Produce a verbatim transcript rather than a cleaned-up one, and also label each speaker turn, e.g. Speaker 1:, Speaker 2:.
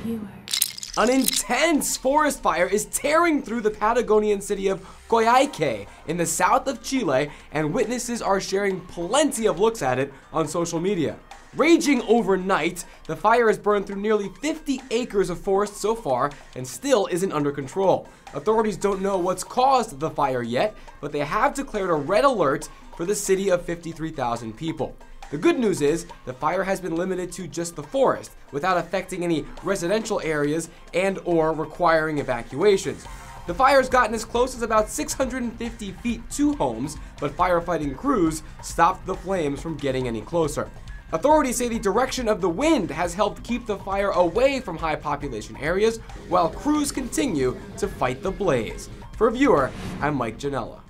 Speaker 1: viewer.
Speaker 2: An intense forest fire is tearing through the Patagonian city of Coyhaique in the south of Chile, and witnesses are sharing plenty of looks at it on social media. Raging overnight, the fire has burned through nearly fifty acres of forest so far and still isn't under control. Authorities don't know what's caused the fire yet, but they have declared a red alert for the city of fifty-three thousand people. The good news is the fire has been limited to just the forest, without affecting any residential areas and or requiring evacuations. The fire's gotten as close as about six hundred fifty feet to homes, but firefighting crews stopped the flames from getting any closer. Authorities say the direction of the wind has helped keep the fire away from high population areas, while crews continue to fight the blaze. For Viewer, I'm Mike Janella.